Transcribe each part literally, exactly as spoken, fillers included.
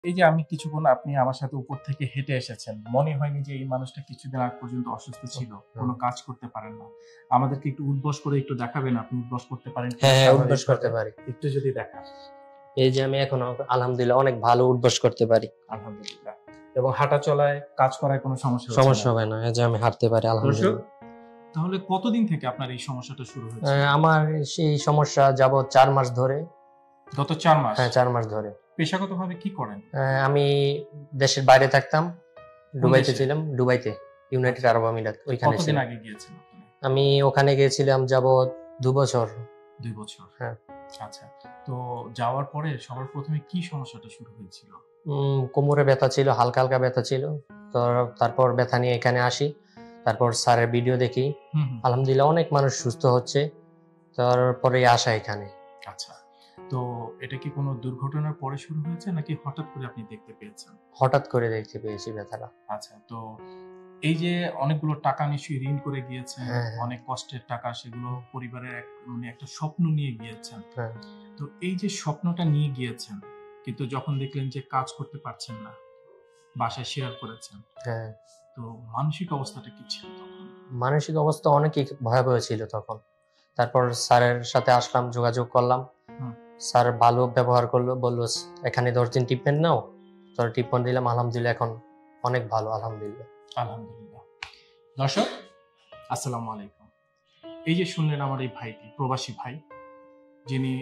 এই যে আমি কিছুক্ষণ আপনি আমার সাথে উপর থেকে হেঁটে এসেছেন, মনে হয়নি যে এই মানুষটা কিছুদিন আগ পর্যন্ত অসুস্থ ছিল, কোনো কাজ করতে পারেন না? আমাদেরকে একটু উঠবস করে একটু দেখাবেন, আপনি উঠবস করতে পারেন? হ্যাঁ হ্যাঁ, উঠবস করতে পারি। একটু যদি দেখান। এই যে আমি এখন আলহামদুলিল্লাহ অনেক ভালো উঠবস করতে পারি। আলহামদুলিল্লাহ। এবং হাঁটা চলায়, কাজ করায় কোনো সমস্যা সমস্যা হবে না। এই যে আমি হাঁটতে পারি আলহামদুলিল্লাহ। তাহলে কতদিন থেকে আপনার এই সমস্যাটা শুরু হয়েছে? আমার সেই সমস্যা যাবত চার মাস ধরে। গত চার মাস? হ্যাঁ, চার মাস ধরে। পেশাগতভাবে কি করেন? আমি দেশের বাইরে থাকতাম, দুবাইতে ছিলাম, দুবাইতে, ইউনাইটেড আরব আমিরাত। ওইখানে কতদিন আগে গিয়েছেন আপনি? আমি ওখানে গিয়েছিলাম যাবত দুই বছর। দুই বছর? হ্যাঁ। আচ্ছা, তো যাওয়ার পরে সবার প্রথমে কি সমস্যাটা শুরু হয়েছিল? কোমরে ব্যথা ছিল, হালকা হালকা ব্যথা ছিল। তো তারপর ব্যথা নিয়ে এখানে আসি, তারপর স্যারের ভিডিও দেখি, আলহামদুলিল্লাহ অনেক মানুষ সুস্থ হচ্ছে, তারপরে আসা এখানে। আচ্ছা, তো এটা কি কোনো দুর্ঘটনার পরে শুরু হয়েছে নাকি হঠাৎ করে আপনি দেখতে পেয়েছেন? হঠাৎ করে দেখতে পেয়েছি ব্যথাটা। আচ্ছা, তো এই যে অনেকগুলো টাকা নিশ্চয়ই ঋণ করে গিয়েছেন, অনেক কষ্টের টাকা, সেগুলো পরিবারের এক মানে একটা স্বপ্ন নিয়ে গিয়েছেন। তো এই যে স্বপ্নটা নিয়ে গিয়েছেন, কিন্তু যখন দেখলেন যে কাজ করতে পারছেন না, বাসায় শেয়ার করেছেন, হ্যাঁ, তো মানসিক অবস্থাটা কি ছিল তখন? মানসিক অবস্থা অনেক ভয়াবহ ছিল তখন। তারপর স্যারের সাথে আসলাম, যোগাযোগ করলাম, স্যার ভালো ব্যবহার করলো, বললো এখানে দশ দিন ট্রিটমেন্ট নাও। তো ট্রিটমেন্ট দিলাম, আলহামদুলিল্লাহ এখন অনেক ভালো, আলহামদুলিল্লাহ। আলহামদুলিল্লাহ। দর্শক আসসালামু আলাইকুম। এই যে শুনলেন আমার এই ভাইটি, প্রবাসী ভাই, যিনি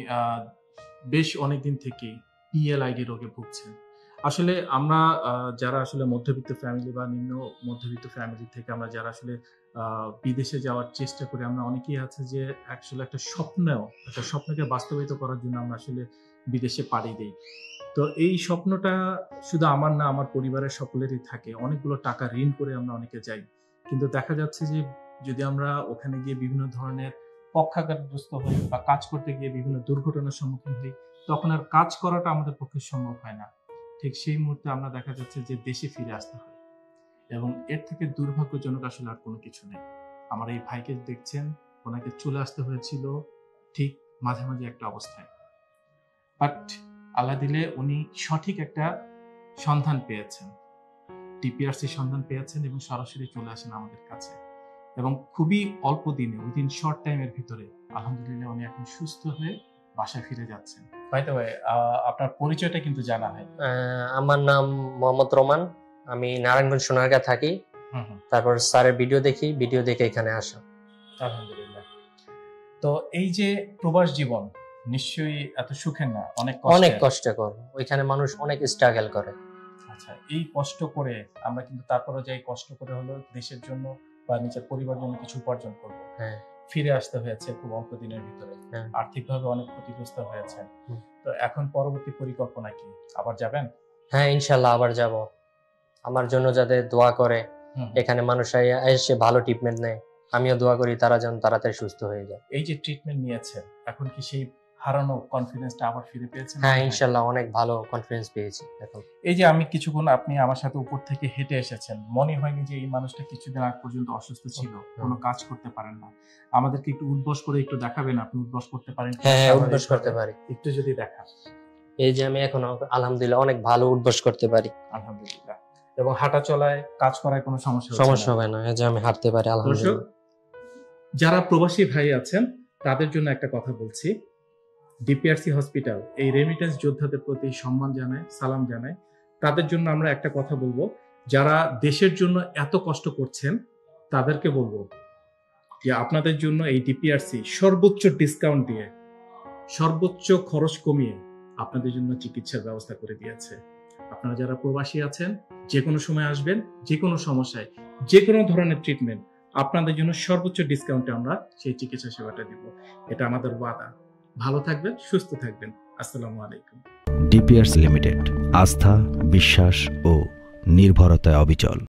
বেশ অনেকদিন থেকে পিএলআইডি রোগে ভুগছেন। আসলে আমরা যারা আসলে মধ্যবিত্ত ফ্যামিলি বা নিম্ন মধ্যবিত্ত ফ্যামিলি থেকে আমরা যারা আসলে বিদেশে যাওয়ার চেষ্টা করি, আমরা অনেকেই আছে যে আসলে একটা স্বপ্নেও একটা স্বপ্নকে বাস্তবায়িত করার জন্য আমরা আসলে বিদেশে পাড়ি দিই। তো এই স্বপ্নটা শুধু আমার না, আমার পরিবারের সকলেরই থাকে। অনেকগুলো টাকা ঋণ করে আমরা অনেকে যাই, কিন্তু দেখা যাচ্ছে যে যদি আমরা ওখানে গিয়ে বিভিন্ন ধরনের পক্ষাঘাতগ্রস্ত হই বা কাজ করতে গিয়ে বিভিন্ন দুর্ঘটনার সম্মুখীন হই, তখন আর কাজ করাটা আমাদের পক্ষে সম্ভব হয় না। ঠিক সেই মুহূর্তে আমরা দেখা যাচ্ছে যে দেশে ফিরে আসতে হয়, এবং এর থেকে দুর্ভাগ্যজনক আসলে আর কোনো কিছু নেই। আমার এই ভাইকে দেখছেন, ওনাকে চলে আসতে হয়েছিল ঠিক মাঝামাঝি একটা অবস্থায়, বাট আল্লাহ দিলে উনি সঠিক একটা সন্ধান পেয়েছেন, ডিপিআরসি সন্ধান পেয়েছেন এবং সরাসরি চলে আসেন আমাদের কাছে, এবং খুবই অল্প দিনে, উইদিন শর্ট টাইমের ভিতরে আলহামদুলিল্লাহ উনি এখন সুস্থ হয়ে বাসায় ফিরে যাচ্ছেন। বাই দ্য ওয়ে, আপনার পরিচয়টা কিন্তু জানা হয়। আমার নাম মোহাম্মদ রোমান, আমি নারায়ণগঞ্জ সোনারগাঁ থাকি। তারপর স্যারের ভিডিও দেখি, ভিডিও দেখে এখানে আসা। আলহামদুলিল্লাহ। তো এই যে প্রবাস জীবন নিশ্চয়ই এত সুখের না, অনেক অনেক কষ্টকর। ওইখানে মানুষ অনেক স্ট্রাগল করে। আচ্ছা, এই কষ্ট করে আমরা কিন্তু তারপরে যাই, কষ্ট করে হলো দেশের জন্য বা নিজের পরিবারের জন্য কিছু উপার্জন করবো। হ্যাঁ, ফিরে আসতে হয়েছে খুব অল্প দিনের ভিতরে, আর্থিকভাবে অনেক ক্ষতিগ্রস্ত হয়েছে। তো এখন পরবর্তী পরিকল্পনা কি? আবার যাবেন? হ্যাঁ, ইনশাল্লাহ আবার যাব। আমার জন্য যাতে দোয়া করে, এখানে মানুষ এসে ভালো ট্রিটমেন্ট নেয়, আমিও দোয়া করি তারা যেন তাড়াতাড়ি সুস্থ হয়ে যায়। এই যে ট্রিটমেন্ট নিয়েছেন, এখন কি সেই হারানো কনফিডেন্সটা আবার ফিরে পেয়েছেন? হ্যাঁ, ইনশাল্লাহ অনেক ভালো কনফিডেন্স পেয়েছি এখন। এই যে আমি কিছুক্ষণ আপনি আমার সাথে উপর থেকে হেঁটে এসেছেন, মনে হয়নি যে এই মানুষটা কিছুদিন আগ পর্যন্ত অসুস্থ ছিল, কোনো কাজ করতে পারেন না? আমাদেরকে একটু উঠবস করে একটু দেখাবেন, আপনি উঠবস করতে পারেন? হ্যাঁ হ্যাঁ, উঠবস করতে পারি। একটু যদি দেখান। এই যে আমি এখন আলহামদুলিল্লাহ অনেক ভালো উঠবস করতে পারি। আলহামদুলিল্লাহ। এবং হাঁটা চলায়, কাজ করায় কোনো সমস্যা সমস্যা হবে না। এই যে আমি হাঁটতে পারি আলহামদুলিল্লাহ। যারা প্রবাসী ভাই আছেন তাদের জন্য একটা কথা বলছি, ডিপিআরসি হসপিটাল এই রেমিটেন্স যোদ্ধাদের প্রতি সম্মান জানায়, সালাম জানায়। তাদের জন্য আমরা একটা কথা বলবো, যারা দেশের জন্য এত কষ্ট করছেন তাদেরকে বলবো যে আপনাদের জন্য এই ডিপিআরসি সর্বোচ্চ ডিসকাউন্ট দিয়ে, সর্বোচ্চ খরচ কমিয়ে আপনাদের জন্য চিকিৎসার ব্যবস্থা করে দিয়েছে। আপনারা যারা প্রবাসী আছেন, যে কোনো সময় আসবেন, যে কোনো সমস্যায়, যে কোনো ধরনের ট্রিটমেন্ট, আপনাদের জন্য সর্বোচ্চ ডিসকাউন্টে আমরা সেই চিকিৎসা সেবাটা দিব, এটা আমাদের ওয়াদা। ভালো থাকবেন, সুস্থ থাকবেন। আসসালামু আলাইকুম। ডিপিআরসি লিমিটেড, আস্থা, বিশ্বাস ও নির্ভরতায় অবিচল।